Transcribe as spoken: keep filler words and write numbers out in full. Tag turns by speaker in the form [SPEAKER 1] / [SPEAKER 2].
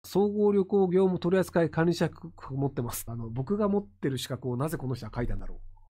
[SPEAKER 1] 総合旅行業務取扱管理者資格を持ってます。あの、僕が持ってる資格をなぜこの人は書いたんだろう。